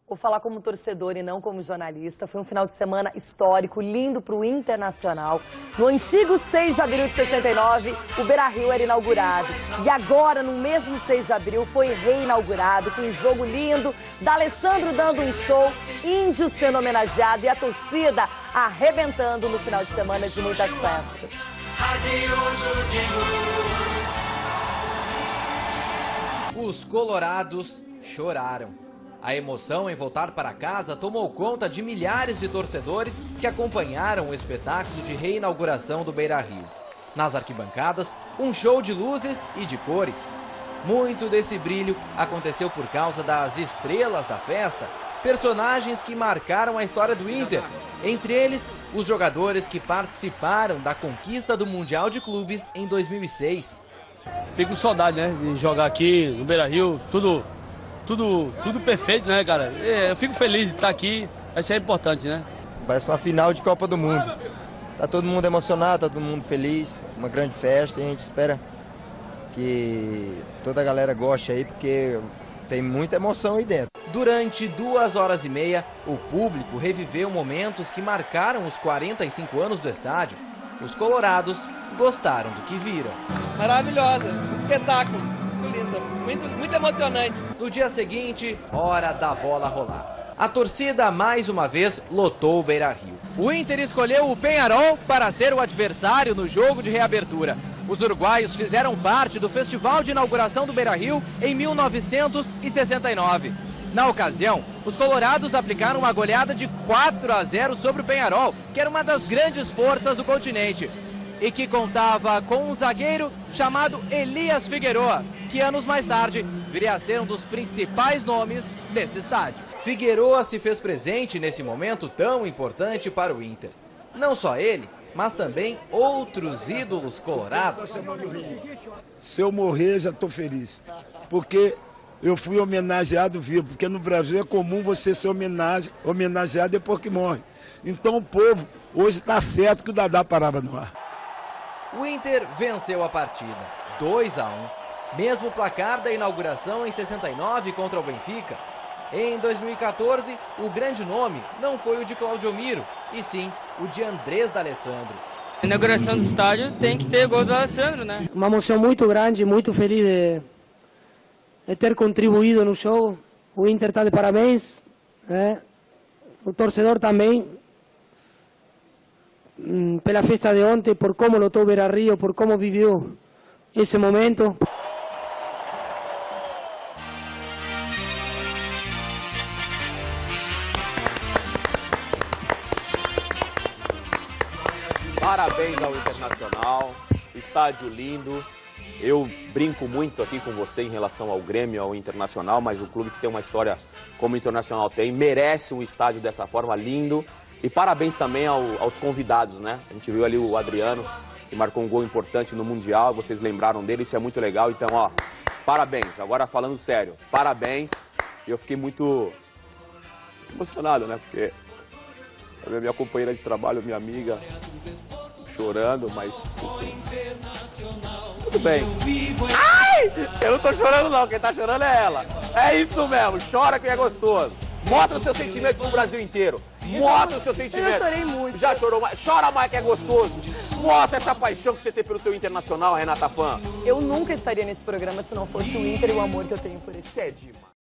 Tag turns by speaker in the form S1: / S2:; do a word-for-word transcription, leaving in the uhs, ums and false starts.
S1: Vou falar como torcedor e não como jornalista. Foi um final de semana histórico, lindo para o Internacional. No antigo seis de abril de sessenta e nove, o Beira-Rio era inaugurado. E agora, no mesmo seis de abril, foi reinaugurado com um jogo lindo, D'Alessandro dando um show, Índio sendo homenageado e a torcida arrebentando no final de semana de muitas festas.
S2: Os colorados choraram. A emoção em voltar para casa tomou conta de milhares de torcedores que acompanharam o espetáculo de reinauguração do Beira-Rio. Nas arquibancadas, um show de luzes e de cores. Muito desse brilho aconteceu por causa das estrelas da festa, personagens que marcaram a história do Inter, entre eles os jogadores que participaram da conquista do Mundial de Clubes em dois mil e seis.
S3: Fico com saudade, né, de jogar aqui no Beira-Rio, tudo... Tudo, tudo perfeito, né, cara? Eu fico feliz de estar aqui, isso é importante, né?
S4: Parece uma final de Copa do Mundo. Tá todo mundo emocionado, tá todo mundo feliz, uma grande festa e a gente espera que toda a galera goste aí, porque tem muita emoção aí dentro.
S2: Durante duas horas e meia, o público reviveu momentos que marcaram os quarenta e cinco anos do estádio. Os colorados gostaram do que viram.
S5: Maravilhosa, um espetáculo. Linda, muito, muito emocionante.
S2: No dia seguinte, hora da bola rolar. A torcida mais uma vez lotou o Beira-Rio. O Inter escolheu o Peñarol para ser o adversário no jogo de reabertura. Os uruguaios fizeram parte do festival de inauguração do Beira-Rio em mil novecentos e sessenta e nove. Na ocasião, os colorados aplicaram uma goleada de quatro a zero sobre o Peñarol, que era uma das grandes forças do continente, e que contava com um zagueiro chamado Elias Figueroa, que anos mais tarde viria a ser um dos principais nomes desse estádio. Figueroa se fez presente nesse momento tão importante para o Inter. Não só ele, mas também outros ídolos colorados.
S6: Se eu morrer, já estou feliz, porque eu fui homenageado vivo, porque no Brasil é comum você ser homenage, homenageado depois que morre. Então o povo hoje está certo que o Dadá parava no ar.
S2: O Inter venceu a partida, dois a um, mesmo placar da inauguração em sessenta e nove contra o Benfica. Em dois mil e quatorze, o grande nome não foi o de Claudio Miro, e sim o de Andrés D'Alessandro.
S5: A inauguração do estádio tem que ter gol do D'Alessandro, né?
S7: Uma emoção muito grande, muito feliz de, de ter contribuído no show. O Inter está de parabéns, né? O torcedor também. Pela festa de ontem, por como lotou o Beira-Rio, por como viveu esse momento.
S8: Parabéns ao Internacional, estádio lindo. Eu brinco muito aqui com você em relação ao Grêmio, ao Internacional, mas o clube que tem uma história como o Internacional tem, merece um estádio dessa forma, lindo. E parabéns também ao, aos convidados, né? A gente viu ali o Adriano, que marcou um gol importante no Mundial, vocês lembraram dele, isso é muito legal. Então, ó, parabéns. Agora falando sério, parabéns. E eu fiquei muito emocionado, né? Porque a minha companheira de trabalho, minha amiga, chorando, mas enfim, tudo bem. Ai! Eu não tô chorando não, quem tá chorando é ela. É isso mesmo, chora que é gostoso. Mostra o seu sentimento pro Brasil inteiro. Mostra o seu sentimento.
S1: Eu chorei muito.
S8: Já chorou mais? Chora mais que é gostoso. Mostra essa paixão que você tem pelo teu Internacional, Renata Fã.
S1: Eu nunca estaria nesse programa se não fosse o Inter e o amor que eu tenho por ele.
S8: Isso é demais.